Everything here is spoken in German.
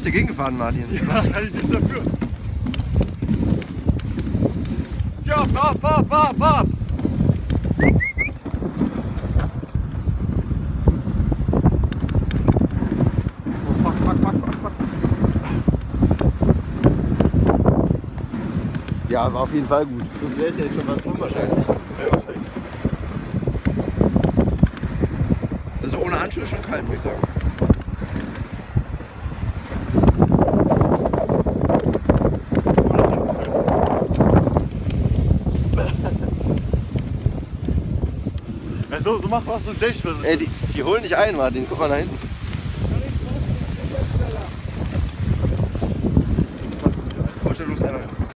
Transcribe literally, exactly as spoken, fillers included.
bist dagegen gefahren, Martin. Ja, kann ich nichts dafür. Tja, ab, ab, ab, ab! Oh, fuck, fuck, fuck, fuck, fuck. Ja, war auf jeden Fall gut. Du wärst ja jetzt schon was rum wahrscheinlich. Ja, wahrscheinlich. Also ohne Handschuhe schon kalt, muss ich sagen. Ja, so, so macht man es so selbst. Ey, die, die holen dich ein, Martin. Guck mal da hinten.